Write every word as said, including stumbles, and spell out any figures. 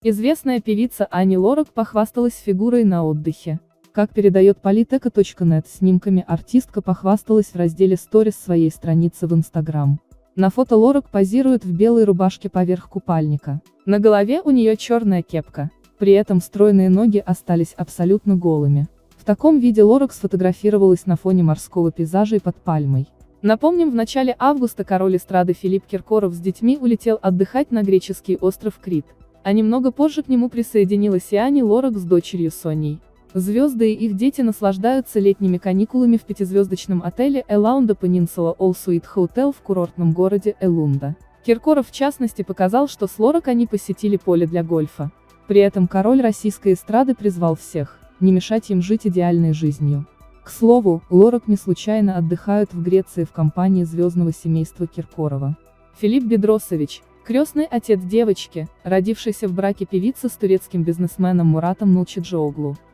Известная певица Ани Лорак похвасталась фигурой на отдыхе. Как передает политэко точка нет, снимками артистка похвасталась в разделе «Сторис» своей страницы в Инстаграм. На фото Лорак позирует в белой рубашке поверх купальника. На голове у нее черная кепка. При этом стройные ноги остались абсолютно голыми. В таком виде Лорак сфотографировалась на фоне морского пейзажа и под пальмой. Напомним, в начале августа король эстрады Филипп Киркоров с детьми улетел отдыхать на греческий остров Крит, а немного позже к нему присоединилась и Ани Лорак с дочерью Соней. Звезды и их дети наслаждаются летними каникулами в пятизвездочном отеле Элаунда Peninsula All Suite Hotel в курортном городе Элунда. Киркоров в частности показал, что с Лорак они посетили поле для гольфа. При этом король российской эстрады призвал всех не мешать им жить идеальной жизнью. К слову, Лорак не случайно отдыхают в Греции в компании звездного семейства Киркорова. Филипп Бедросович, крестный отец девочки, родившейся в браке певицы с турецким бизнесменом Муратом Нулчиджоглу.